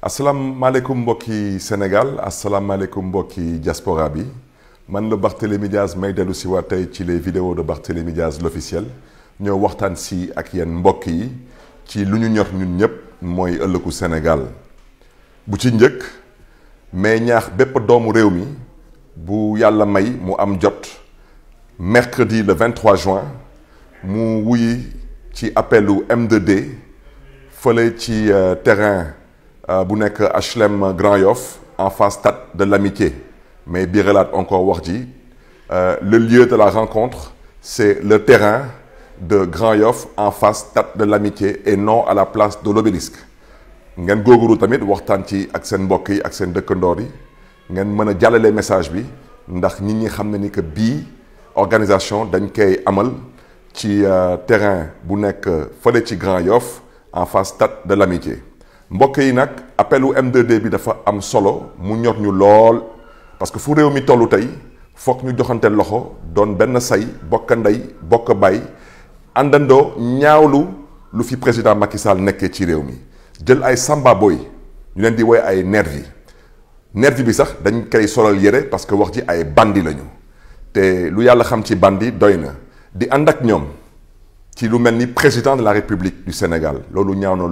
asalaamaaleykum mbokki Sénégal asalaamaaleykum mbokki diaspora bi man la Barthélémy Dias may dellu si waat tey ci les vidéos de Barthélémy Dias l'officiel ñoo waxtaan si ak yéen mbokk yi ci lu ñu ñor ñun ñëpp mooy ëllëgu Sénégal bu ci njëkk mais ñaax bépp doomu réew mi bu yàlla may mu am jot mercredi le 23 juin mu wuyi ci appelu M2D fële ci terrain bu nekk HLM Grand Yoff en face stade de l'Amitié mais biralaat encore wax ji le lieu de la rencontre c'est le terrain de Grand Yoff en face stade de l'Amitié et non à la place de l'Obélisque ngeen góorgóorlu tamit waxtaan ci ak seen mbokk yi ak seen dëkkandoor yi ngeen mën a jàllale message bi ndax nit ñi xam ne ni que bii organisation dañ koy amal ci terrain bu nekk fële ci Grand Yoff en face stade de l'Amitié mbokk yi nag appelu M2D bi dafa am solo mu ñor ñu lool parce que fu réew mi tollu tey foog ñu joxante loxo doon benn say bokk ndey bokk bay àndandoo ñaawlu lu fi président Macky Sall nekkee ci réew mi jël ay samba boy ñu leen di woy ay nervi bi sax dañ koy solal yére parce que wax ji ay bandi lañu te lu yàlla xam ci bandi doy na di ànd ak ñoom ci lu mel ni président de la République du Sénégal loolu ñaaw na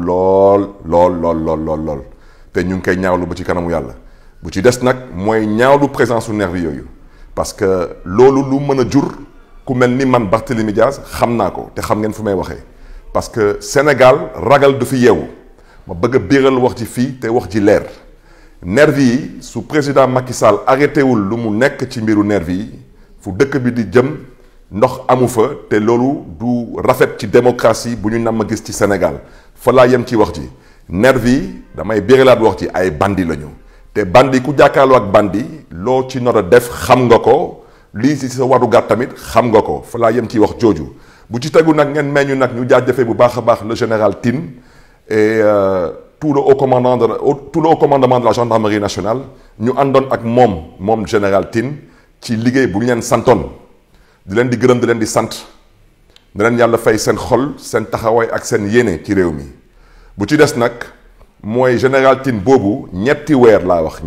lool te ñu ngi koy ñaawlu ba ci kanamu yàlla bu ci des nag mooy ñaawlu présence su nervi yooyu parce que loolu lu mën a jur ku mel ni man Barthélémy Dias xam naa ko te xam ngeen fu may waxee parce que Sénégal ragal du fi yeewu ma bëgg a biiral wax ji fii te wax ji leer nervi yi su président Macky Sall arrêté wul lu mu nekk ci mbiru nervi yi fu dëkk bi di jëm ndox amu fa te loolu du rafet ci démocratie bu ñu nam ma gis ci Sénégal fa laa yem ci wax ji nervi yi damay biiralaat wax ji ay bandi lañu te bandi ku jàkkaarloo ak bandi loo ci nar a def xam nga ko lii ci sa warugar tamit xam nga ko fa laa yem ci wax jooju bu ci tegu nag ngeen meññu nag ñu jaajëfee bu baax a baax le général Tine et tout le haut commandement de la gendarmerie nationale ñu àndoon ak moom général Tine ci liggéey bu ñu leen santoon di leen di gërëm di leen di sant di leen yàlla fay seen xol seen taxawaay ak seen yéene ci réew mi bu ci des nag mooy général Tine boobu ñetti weer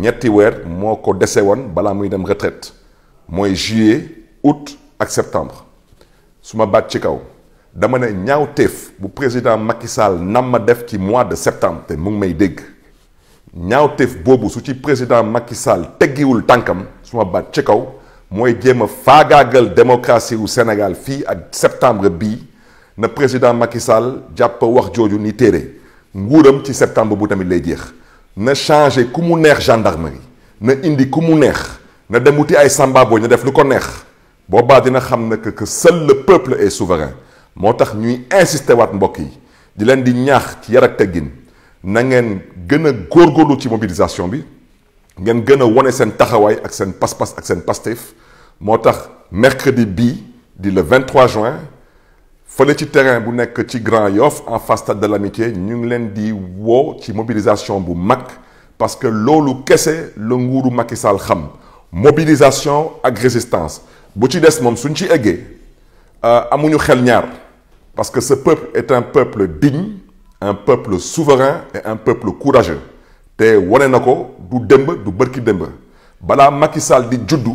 moo ko dese woon balaa muy dem retraite mooy juillet août ak septembre su ma baat ci kaw dama ne ñaawteef bu président Macky Sall nam ma def ci mois de septembre te mu ngi may dégg ñaawteef boobu su ci président Macky Sall teggiwul tànkam su ma baat ci kaw mooy jéem a faagaagal démocratie wu Sénégal fii ak septembre bii na président Macky Sall jàpp wax jooju ni téere nguuram ci septembre bu tamit lay jeex na changé ku mu neex gendarmerie na indi ku mu neex na dem wuti ay samba boy na def lu ko neex boobaa dina xam ne que seul le peuple est souverain moo tax ñuy insister waat mbokk yi di leen di ñaax ci yar ak teggin na ngeen gën a góorgóorlu ci mobilisation bi ngeen gën a wone seen taxawaay ak seen pas-pas ak seen Pastef moo tax mercredi bii di le 23 juin fële ci terrain bu nekk ci Grand Yoff en face stade de l'Amitié ñu ngi leen di woo ci mobilisation bu mag parce que loolu kese la nguuru Macky Sall xam mobilisation ak résistance bu ci des moom suñ ci eggee amuñu xel ñaar parce que ce peuple est un peuple digne un peuple souverain et un peuple courageux te wane na ko du démb du bërki démb balaa Macky Sall di juddu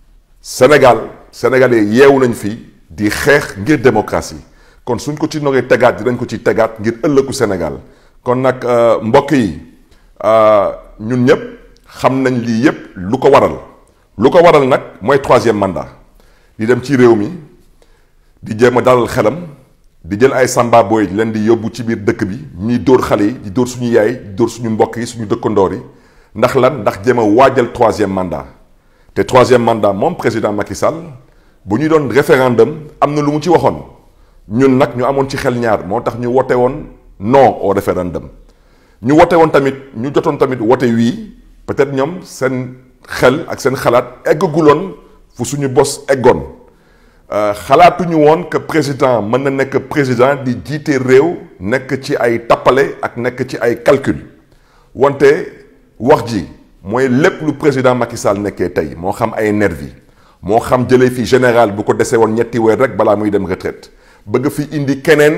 sénégalais yeewu nañ fi di xeex ngir démocratie kon suñ ko ci noree tegaat dinañ ko ci tegaat ngir ëllëgu Sénégal kon nag mbokk yi ñun ñëpp xam nañ lii yëpp lu ko waral nag mooy troisième mandat di dem ci réew mi di jéem a dalal xelam di jël ay samba boy leen di yóbbu ci biir dëkk bi ñuy dóor xale yi di dóor suñu yaay di dóor suñu mbokk yi suñu dëkkandoor yi ndax lan ndax jéem a waajal troisième mandat te troisième mandat moom président Macky Sall bu ñu doon référendum am na lu mu ci waxoon ñun nag ñu amoon ci xel ñaar moo tax ñu wote woon non au référendum ñu wote woon tamit ñu jotoon tamit wote wii peut-être ñoom seen xel ak seen xalaat eggaguloon fu suñu bos eggoon xalaatuñu woon que président mën na nekk président di jiite réew nekk ci ay tappale ak nekk ci ay calcul wante wax ji mooy lépp lu président Macky Sall nekkee tey moo xam ay nervi moo xam jëlee fi général bu ko desee woon ñetti weer rek balaa muy dem retraite bëgg fi indi keneen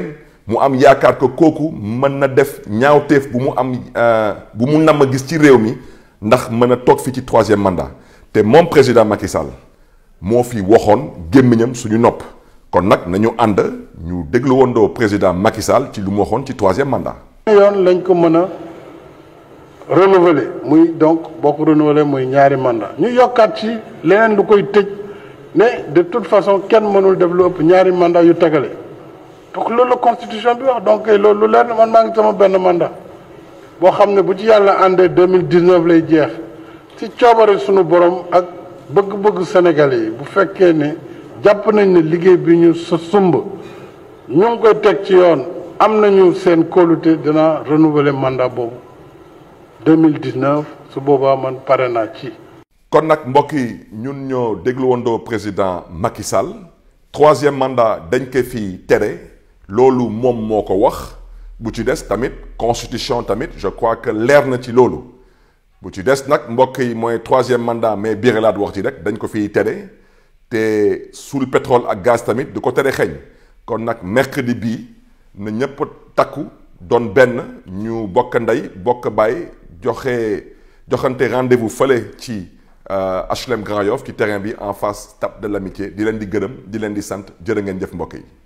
mu am yaakaar que kooku mën na def ñaawteef bu mu am bu mu namm gis ci réew mi ndax mën a toog fi ci troisième mandat te moom président Macky Sall moo fi waxoon gémmiñam suñu nopp kon nag nañu ànd ñu déglu wondoo président Macky Sall ci lu mu waxoon ci troisième mandat. yoon lañ ko mën a renouveler muy donc boo ko renouveler muy ñaari mandat ñu yokkaat ci leneen lu koy tëj ne de toute façon kenn mënul def lu ëpp ñaari mandat yu tegale donc loolu la constitution bi wax donc loolu lu leer man maa ngi sama benn mandat boo xam ne bu ci yàlla àndee 2019 lay jeex ci coobare sunu borom ak bëgg-bëgg Sénégalais yi bu fekkee ne jàpp nañ ne liggéey bi ñu sa sumb ñu ngi koy teg ci yoon am nañu seen kóolute dina renouveler mandat boobu 2019 su boobaa man pare naa ci. kon nag mbokk yi ñun ñoo déglu wondoo président Macky Sall troisième mandat dañ ko fi tere loolu moom moo ko wax bu ci des tamit constitution tamit je crois que leer na ci loolu bu ci des nag mbokk yi mooy troisième mandat mais biiralaat wax ci rek dañ ko fiy tere te suul pétrole ak gaz tamit du ko tere xeeñ kon nag mercredi bii na ñëpp takku doon benn ñu bokk ndey bokk baay joxante rendez-vous fële ci HLM Grand Yoff ci terrain bi en face Stade de l'Amitié di leen di gërëm di leen di sant jërë ngeen jëf mbokk yi.